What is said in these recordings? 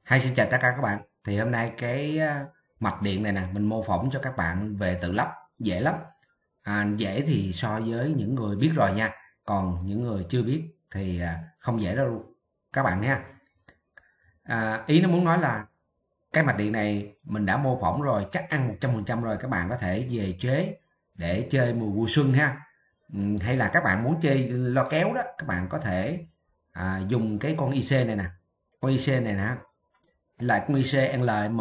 Xin chào tất cả các bạn. Thì hôm nay cái mạch điện này nè, mình mô phỏng cho các bạn về tự lắp, dễ lắm. Dễ thì so với những người biết rồi nha. Còn những người chưa biết thì không dễ đâu các bạn nha. Ý nó muốn nói là cái mạch điện này mình đã mô phỏng rồi, chắc ăn 100% rồi. Các bạn có thể về chế để chơi mùa vui xuân ha. Hay là các bạn muốn chơi lo kéo đó, các bạn có thể dùng cái con IC này nè. Con IC này nè là con IC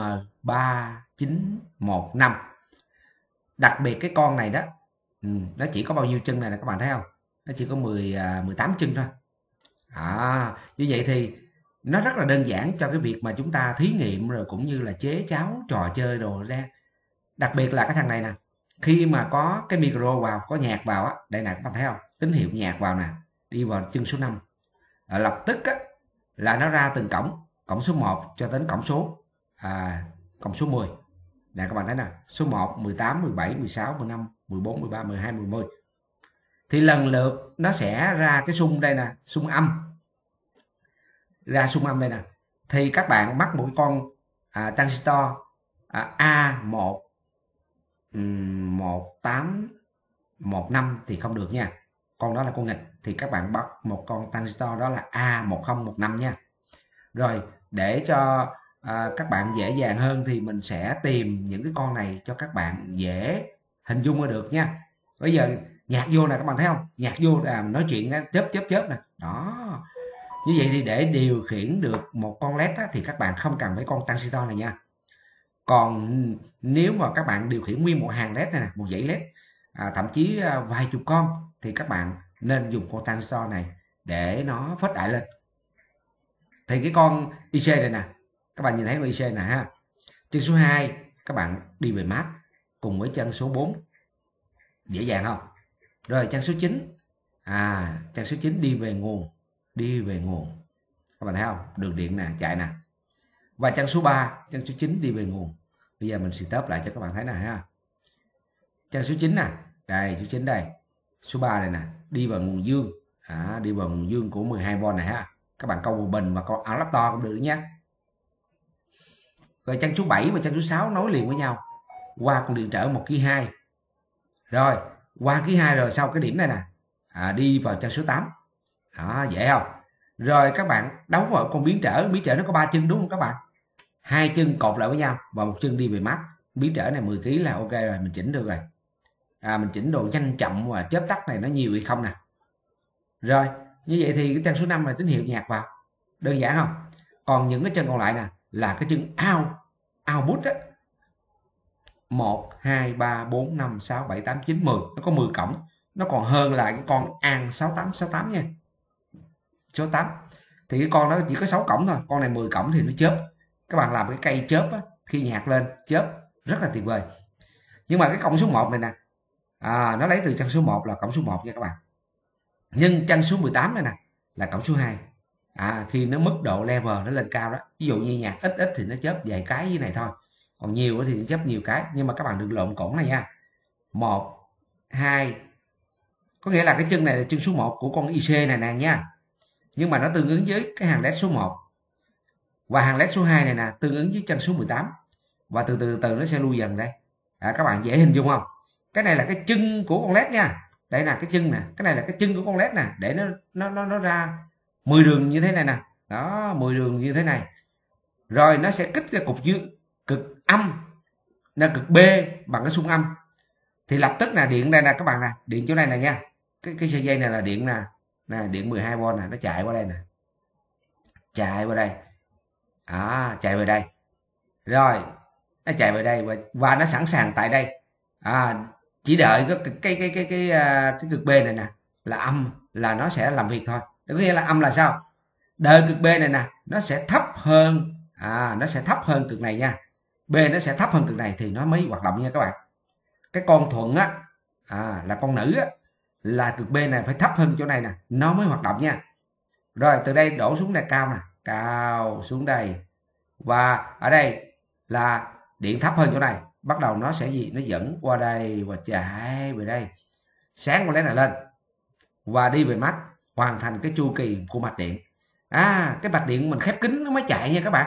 LM3915. Đặc biệt cái con này đó, nó chỉ có bao nhiêu chân này nè các bạn thấy không? Nó chỉ có 18 chân thôi. Như vậy thì nó rất là đơn giản cho cái việc mà chúng ta thí nghiệm rồi cũng như là chế cháo trò chơi đồ ra. Đặc biệt là cái thằng này nè, khi mà có cái micro vào, có nhạc vào á, đây nè các bạn thấy không? Tín hiệu nhạc vào nè, đi vào chân số 5. Lập tức á là nó ra từng cổng số 1 cho đến cổng số 10. Nè các bạn thấy nè, số 1, 18, 17, 16, 15, 14, 13, 12, 10. Thì lần lượt nó sẽ ra cái xung đây nè, xung âm. Ra xung âm đây nè. Thì các bạn mắc một con transistor A1 1815 thì không được nha. Con đó là con nghịch, thì các bạn bắt một con transistor đó là A1015 nha. Rồi để cho các bạn dễ dàng hơn thì mình sẽ tìm những cái con này cho các bạn dễ hình dung ra được nha. Bây giờ nhạc vô nè các bạn thấy không? Nhạc vô là nói chuyện chớp nè. Đó. Như vậy thì để điều khiển được một con led á, thì các bạn không cần phải con transistor này nha. Còn nếu mà các bạn điều khiển nguyên một hàng led này nè, một dãy led, thậm chí vài chục con, thì các bạn nên dùng con transistor này để nó phết đại lên. Thì cái con IC này nè, các bạn nhìn thấy con IC nè ha. Chân số 2 các bạn đi về mát cùng với chân số 4. Dễ dàng không? Rồi chân số 9. Chân số 9 đi về nguồn. Các bạn thấy không? Đường điện nè, chạy nè. Và chân số 3, chân số 9 đi về nguồn. Bây giờ mình stop lại cho các bạn thấy nè ha. Chân số 9 nè, đây số 9 đây. Số 3 này nè, đi vào nguồn dương. Đi vào nguồn dương của 12V này ha. Các bạn câu một bình và câu áo lắp to cũng được nhé. Rồi chân số 7 và chân số 6 nối liền với nhau qua con điện trở 1,2 kV. Rồi qua cái 2 rồi sau cái điểm này nè, đi vào chân số 8. Dễ không? Rồi các bạn đấu vào con biến trở nó có 3 chân đúng không các bạn? 2 chân cột lại với nhau và một chân đi về mắt. Biến trở này 10 kg là ok rồi, mình chỉnh được rồi. Mình chỉnh độ nhanh chậm và chớp tắt này nó nhiều hay không nè. Rồi như vậy thì cái chân số 5 là tín hiệu nhạc vào. Đơn giản không? Còn những cái chân còn lại nè là cái chân output á. 1, 2, 3, 4, 5, 6, 7, 8, 9, 10. Nó có 10 cổng. Nó còn hơn là cái con AN 6868 nha. Số 8. Thì cái con đó chỉ có 6 cổng thôi. Con này 10 cổng thì nó chớp. Các bạn làm cái cây chớp á, khi nhạc lên chớp rất là tuyệt vời. Nhưng mà cái cổng số 1 này nè, nó lấy từ chân số 1 là cổng số 1 nha các bạn. Nhưng chân số 18 này nè là cổng số 2. Khi nó mức độ level nó lên cao đó, ví dụ như nhạc ít thì nó chớp vài cái như này thôi, còn nhiều thì nó chớp nhiều cái. Nhưng mà các bạn đừng lộn cổng này nha. 1, 2, có nghĩa là cái chân này là chân số 1 của con IC này nè nha, nhưng mà nó tương ứng với cái hàng led số 1 và hàng led số 2 này nè tương ứng với chân số 18, và từ từ nó sẽ lui dần đây. Các bạn dễ hình dung không? Cái này là cái chân của con led nha. Đây là cái chân nè, cái này là cái chân của con led nè, để nó ra 10 đường như thế này nè. Đó, 10 đường như thế này. Rồi nó sẽ kích cái cực âm, là cực B bằng cái xung âm. Thì lập tức là điện đây nè các bạn nè, điện chỗ này nè nha. Cái sợi dây này là điện nè, điện 12V nè, nó chạy qua đây nè. Chạy qua đây. Chạy về đây. Rồi, nó chạy về đây và nó sẵn sàng tại đây. Chỉ đợi cái cực B này nè là âm là nó sẽ làm việc thôi. Có nghĩa là âm là sao? Đợi cực B này nè nó sẽ thấp hơn, nó sẽ thấp hơn cực này nha. B nó sẽ thấp hơn cực này thì nó mới hoạt động nha các bạn. Cái con thuận á, là con nữ á, là cực B này phải thấp hơn chỗ này nè, nó mới hoạt động nha. Rồi từ đây đổ xuống đây cao nè, cao xuống đây. Và ở đây là điện thấp hơn chỗ này, bắt đầu nó sẽ gì? Nó dẫn qua đây và chạy về đây. Sáng con led này lên và đi về mắt, hoàn thành cái chu kỳ của mạch điện. Cái mạch điện mình khép kín nó mới chạy nha các bạn.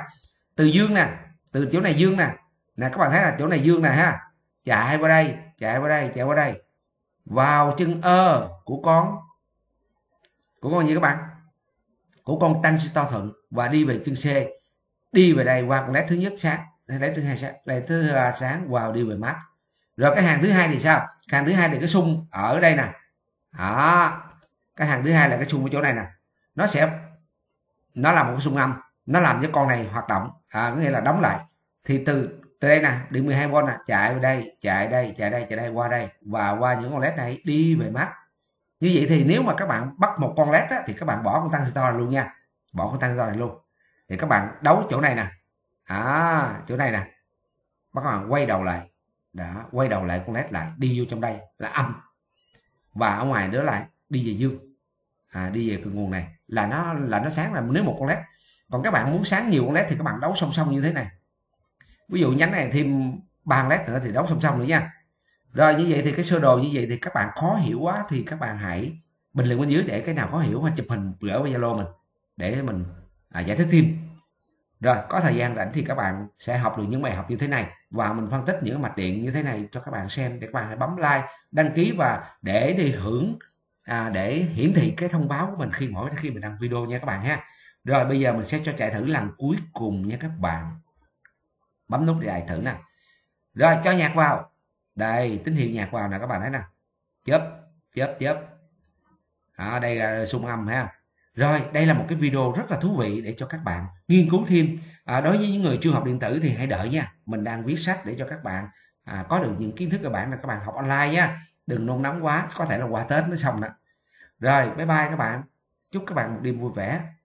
từ dương nè, từ chỗ này dương nè, các bạn thấy là chỗ này dương nè ha, chạy qua đây, chạy qua đây, vào chân của con gì các bạn, của con transistor thuận, và đi về chân C, đi về đây qua con led thứ nhất sáng, led thứ hai sáng, led thứ sáng, vào đi về mát. Rồi cái hàng thứ hai thì sao? Hàng thứ hai thì cái xung ở đây nè, đó, cái hàng thứ hai là cái xung ở chỗ này nè, nó là một cái xung âm, nó làm cho con này hoạt động, có nghĩa là đóng lại. Thì từ đây nè, điện 12V nè, chạy đây qua đây, và qua những con led này đi về mát. Như vậy thì nếu mà các bạn bắt một con led á, thì các bạn bỏ con transistor này luôn nha, bỏ con transistor này luôn, thì các bạn đấu chỗ này nè, chỗ này nè, các bạn quay đầu lại, đã quay đầu lại con led lại, đi vô trong đây là âm, và ở ngoài nữa lại đi về dương, đi về cái nguồn này là nó sáng, là nếu một con led. Còn các bạn muốn sáng nhiều con led thì các bạn đấu song song như thế này, ví dụ nhánh này thêm 3 led nữa thì đấu song song nữa nha. Rồi như vậy thì cái sơ đồ như vậy thì các bạn khó hiểu quá thì các bạn hãy bình luận bên dưới để cái nào khó hiểu hoặc chụp hình gửi qua Zalo mình để mình giải thích thêm. Rồi có thời gian rảnh thì các bạn sẽ học được những bài học như thế này, và mình phân tích những mạch điện như thế này cho các bạn xem, để các bạn hãy bấm like, đăng ký và để đi hưởng để hiển thị cái thông báo của mình mỗi khi mình đăng video nha các bạn ha. Rồi bây giờ mình sẽ cho chạy thử lần cuối cùng nha các bạn, bấm nút chạy thử nè. Rồi cho nhạc vào đây, tín hiệu nhạc vào nè, các bạn thấy nè, chớp đây là xung âm ha. Rồi đây là một cái video rất là thú vị để cho các bạn nghiên cứu thêm. Đối với những người chưa học điện tử thì hãy đợi nha, mình đang viết sách để cho các bạn có được những kiến thức cơ bản là các bạn học online nha, đừng nôn nóng quá, có thể là qua Tết mới xong nè. Rồi bye bye các bạn, chúc các bạn một đêm vui vẻ.